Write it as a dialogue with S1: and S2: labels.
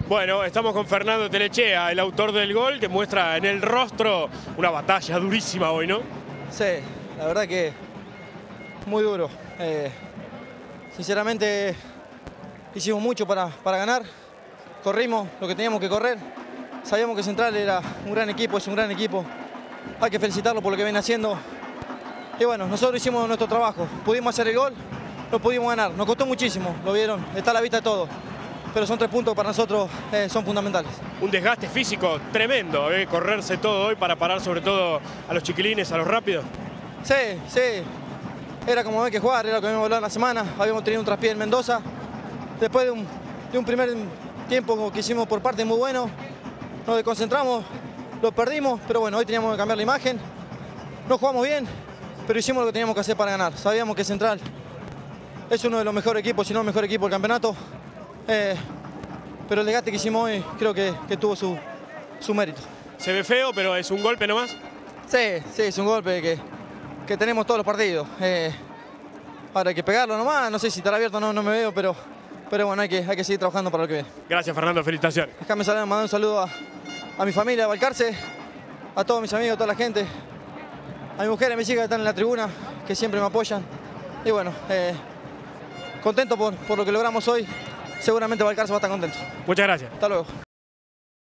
S1: Bueno, estamos con Fernando Telechea, el autor del gol, que muestra en el rostro una batalla durísima hoy, ¿no?
S2: Sí, la verdad que muy duro. Sinceramente hicimos mucho para ganar, corrimos lo que teníamos que correr, sabíamos que Central era un gran equipo, es un gran equipo, hay que felicitarlo por lo que viene haciendo. Y bueno, nosotros hicimos nuestro trabajo, pudimos hacer el gol, lo pudimos ganar, nos costó muchísimo, lo vieron, está a la vista de todo. Pero son 3 puntos que para nosotros son fundamentales.
S1: Un desgaste físico tremendo, correrse todo hoy para parar sobre todo a los chiquilines, a los rápidos.
S2: Sí, sí. Era como hay que jugar, era lo que habíamos hablado en la semana. Habíamos tenido un traspié en Mendoza. Después de un primer tiempo que hicimos por parte muy bueno, nos desconcentramos, lo perdimos, pero bueno, hoy teníamos que cambiar la imagen. No jugamos bien, pero hicimos lo que teníamos que hacer para ganar. Sabíamos que Central es uno de los mejores equipos, si no el mejor equipo del campeonato. Pero el desgaste que hicimos hoy creo que tuvo su mérito.
S1: Se ve feo, pero es un golpe nomás.
S2: Sí, sí, es un golpe que tenemos todos los partidos. Ahora hay que pegarlo nomás, no sé si estará abierto o no, no me veo, pero bueno, hay que seguir trabajando para lo que viene.
S1: Gracias, Fernando, felicitaciones.
S2: Déjame mandar un saludo a mi familia de Balcarce, a todos mis amigos, a toda la gente, a mi mujer y a mis hijas que están en la tribuna, que siempre me apoyan. Y bueno, contento por lo que logramos hoy. Seguramente Balcarce va a estar contento.
S1: Muchas gracias.
S2: Hasta luego.